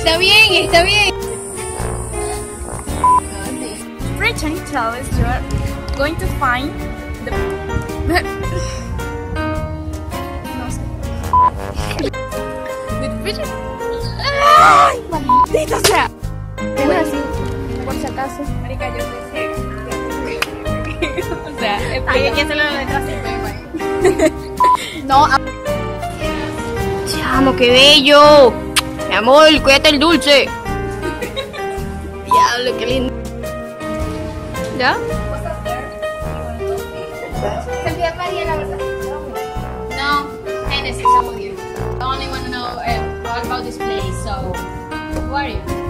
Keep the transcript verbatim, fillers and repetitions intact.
Está bien, está bien. Pretend tell us you are going to find the... no sé. With Bridget. ¡Ay, maldita sea! Es así, por si acaso. Marica, yo soy ciega. O sea, hay que hacerlo en la letra así. No. A... Chamo, qué bello. Mi amor, cuídate el dulce. Diablo, qué lindo. ¿Ya? Sentía María, la verdad. No, Hennessy, estamos bien. I only want to know uh, all about this place, so who are you?